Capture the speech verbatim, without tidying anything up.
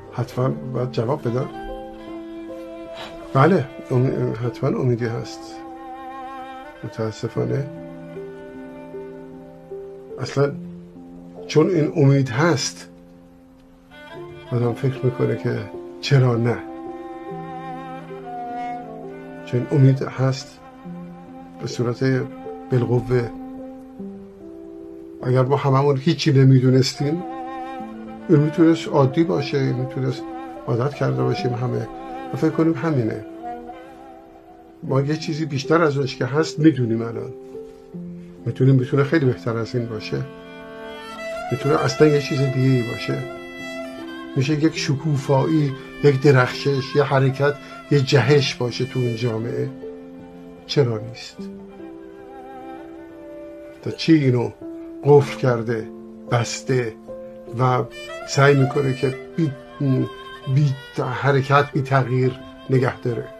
حتما باید جواب بدم. بله حتما امیدی هست. متاسفانه اصلا چون این امید هست آدم فکر میکنه که چرا نه. چون امید هست به صورت بالقوه. اگر ما هممون هیچی نمیدونستیم، این میتونست عادی باشه، این میتونست عادت کرده باشیم همه و فکر کنیم همینه. ما یه چیزی بیشتر از اونش که هست میدونیم. الان میتونیم میتونه خیلی بهتر از این باشه، میتونه اصلا یه چیز دیگه ای باشه. میشه یک شکوفایی، یک درخشش، یه حرکت، یه جهش باشه تو این جامعه. چرا نیست؟ تا چی اینو قفل کرده، بسته و سعی میکنه که بی, بی حرکت، بی تغییر نگه داره.